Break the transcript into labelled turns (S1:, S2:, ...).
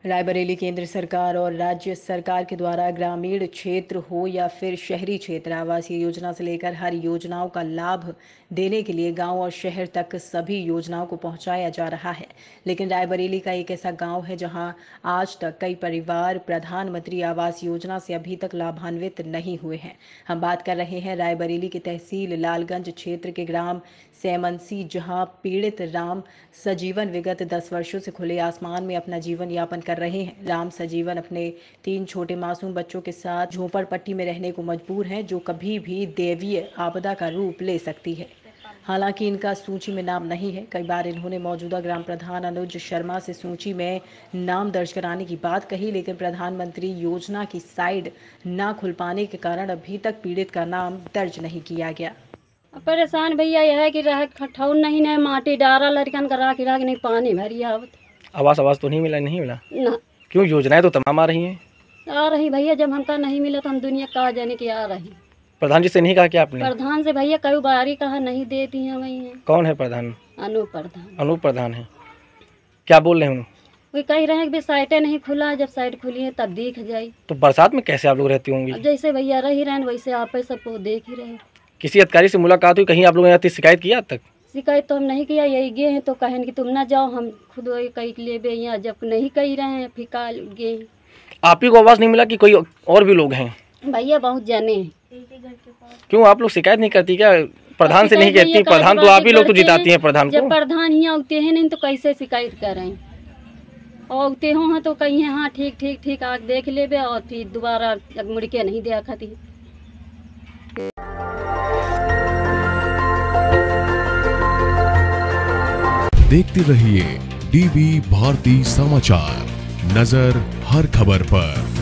S1: रायबरेली केंद्र सरकार और राज्य सरकार के द्वारा ग्रामीण क्षेत्र हो या फिर शहरी क्षेत्र, आवासीय योजना से लेकर हर योजनाओं का लाभ देने के लिए गांव और शहर तक सभी योजनाओं को पहुंचाया जा रहा है। लेकिन रायबरेली का एक ऐसा गांव है जहां आज तक कई परिवार प्रधानमंत्री आवास योजना से अभी तक लाभान्वित नहीं हुए हैं। हम बात कर रहे हैं रायबरेली की तहसील लालगंज क्षेत्र के ग्राम सैमनसी, जहां पीड़ित राम सजीवन विगत 10 वर्षों से खुले आसमान में अपना जीवन यापन कर रहे हैं। राम सजीवन अपने 3 छोटे मासूम बच्चों के साथ झोपड़पट्टी में रहने को मजबूर हैं, जो कभी भी दैवीय आपदा का रूप ले सकती है। हालांकि इनका सूची में नाम नहीं है। कई बार इन्होंने मौजूदा ग्राम प्रधान अनुज शर्मा से सूची में नाम दर्ज कराने की बात कही, लेकिन प्रधानमंत्री योजना की साइड ना खुल पाने के कारण अभी तक पीड़ित का नाम दर्ज नहीं किया गया।
S2: परेशान भैया यह है कि रह ठौन नहीं है, माटी डारा लड़कन करा के नहीं पानी भरी आवत।
S3: आवास तो नहीं मिला
S2: ना।
S3: क्यों? योजनाएं तो तमाम आ रही हैं।
S2: आ रही भैया, जब हमका नहीं मिला तो हम दुनिया कहा जाने की आ रही।
S3: प्रधान जी से नहीं कहा क्या आपने?
S2: प्रधान से भैया कई बारी कहा, नहीं देती हैं वही।
S3: कौन है प्रधान?
S2: अनूप प्रधान।
S3: अनूप प्रधान है। क्या बोल रहे हैं?
S2: वे कह रहे हैं कि साइटें नहीं खुला, जब साइट खुली है तब देख जाए।
S3: तो बरसात में कैसे आप लोग रहती होंगी?
S2: जैसे भैया रही रहे वैसे आप सबको देख ही रहे।
S3: किसी अधिकारी से मुलाकात हुई? कहीं आप लोगों ने शिकायत किया? तक
S2: शिकायत तो हम नहीं किया, यही गए हैं तो कहें कि तुम ना जाओ, हम खुद वही कही ले बे, यहाँ जब नहीं कही रहे हैं फिका गए।
S3: आप ही को आवाज नहीं मिला कि कोई और भी लोग हैं?
S2: भैया बहुत जाने हैं।
S3: क्यों आप लोग शिकायत नहीं करती क्या? प्रधान से नहीं कहती? प्रधान तो आप ही लोग तो जिताती हैं प्रधान को।
S2: जब प्रधान यहाँ आते हैं नहीं तो कैसे शिकायत करें? और आते हो तो कहीं हाँ ठीक ठीक ठीक आग देख ले बे और फिर दोबारा मुड़ के नहीं दिया खाती।
S4: देखते रहिए डीवी भारती समाचार, नजर हर खबर पर।